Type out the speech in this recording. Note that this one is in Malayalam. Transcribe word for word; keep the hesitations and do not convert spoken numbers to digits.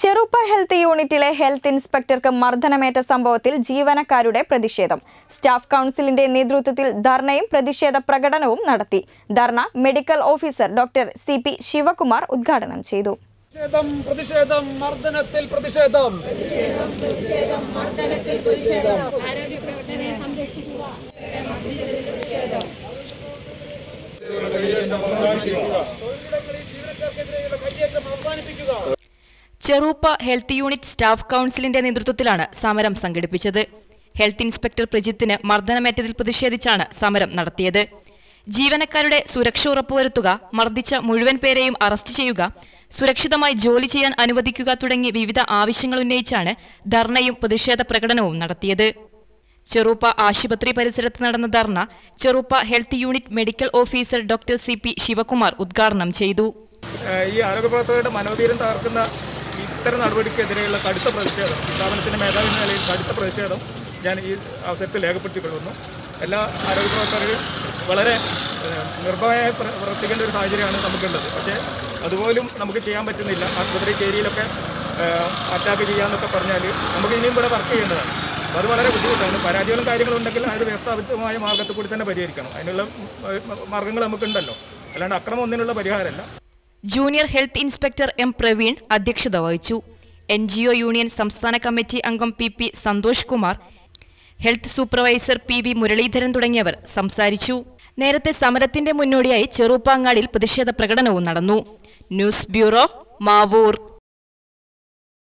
ചെറുപ്പ ഹെൽത്ത് യൂണിറ്റിലെ ഹെൽത്ത് ഇൻസ്പെക്ടർക്ക് മർദ്ദനമേറ്റ സംഭവത്തിൽ ജീവനക്കാരുടെ പ്രതിഷേധം. സ്റ്റാഫ് കൗൺസിലിന്റെ നേതൃത്വത്തിൽ ധർണയും പ്രതിഷേധ പ്രകടനവും നടത്തി. ധർണ medical officer doctor C P Sivakumar ഉദ്ഘാടനം ചെയ്തു. പ്രതിഷേധം മർദ്ദനത്തിൽ പ്രതിഷേധം ചെറുപ്പ ഹെൽത്ത് യൂണിറ്റ് സ്റ്റാഫ് കൗൺസിലിന്റെ നേതൃത്വത്തിലാണ് സമരം സംഘടിപ്പിച്ചത്. ഹെൽത്ത് ഇൻസ്പെക്ടർ പ്രജിത്തിന് മർദ്ദനമേറ്റതിൽ പ്രതിഷേധിച്ചാണ് സമരം നടത്തിയത്. ജീവനക്കാരുടെ സുരക്ഷ ഉറപ്പുവരുത്തുക, മർദ്ദിച്ച മുഴുവൻ പേരെയും അറസ്റ്റ് ചെയ്യുക, സുരക്ഷിതമായി ജോലി ചെയ്യാൻ അനുവദിക്കുക തുടങ്ങിയ വിവിധ ആവശ്യങ്ങൾ ഉന്നയിച്ചാണ് ധർണയും പ്രതിഷേധ പ്രകടനവും നടത്തിയത്. ചെറുപ്പ ആശുപത്രി പരിസരത്ത് നടന്ന ധർണ Cheruppa health unit medical officer doctor C P Sivakumar ഉദ്ഘാടനം ചെയ്തു. ഈ ആരോഗ്യപ്രവർത്തകരുടെ മനോധീരം തകർക്കുന്ന ഇത്തരം നടപടിക്കെതിരെയുള്ള കടുത്ത പ്രതിഷേധം, സ്ഥാപനത്തിൻ്റെ മേധാവി എന്ന നിലയിൽ കടുത്ത പ്രതിഷേധം ഞാൻ ഈ അവസരത്തിൽ രേഖപ്പെടുത്തിക്കൊള്ളുന്നു. എല്ലാ ആരോഗ്യപ്രവർത്തകരും വളരെ നിർഭയമായി പ്രവർത്തിക്കേണ്ട ഒരു സാഹചര്യമാണ് നമുക്കുള്ളത്. പക്ഷേ അതുപോലും നമുക്ക് ചെയ്യാൻ പറ്റുന്നില്ല. ആശുപത്രി ഏരിയയിലൊക്കെ അറ്റാക്ക് ചെയ്യാമെന്നൊക്കെ പറഞ്ഞാൽ നമുക്ക് ഇനിയും ഇവിടെ വർക്ക് ചെയ്യേണ്ടതാണ്. അപ്പോൾ അത് വളരെ ബുദ്ധിമുട്ടാണ്. പരാതികളും കാര്യങ്ങളും ഉണ്ടെങ്കിൽ അത് വ്യവസ്ഥാപിതമായ മാർഗത്തിൽ കൂടി തന്നെ പരിഹരിക്കണം. അതിനുള്ള മാർഗങ്ങൾ നമുക്കുണ്ടല്ലോ, അല്ലാണ്ട് അക്രമം ഒന്നിനുള്ള പരിഹാരമല്ല. Junior health inspector M Praveen അധ്യക്ഷത വഹിച്ചു. എൻ ജി ഒ യൂണിയൻ സംസ്ഥാന കമ്മിറ്റി അംഗം P P Santhosh Kumar, health supervisor P V Muraleedharan തുടങ്ങിയവർ സംസാരിച്ചു. നേരത്തെ സമരത്തിന്റെ മുന്നോടിയായി ചെറുപ്പാങ്ങാടിയിൽ പ്രതിഷേധ പ്രകടനവും നടന്നു. News bureau, Mavoor.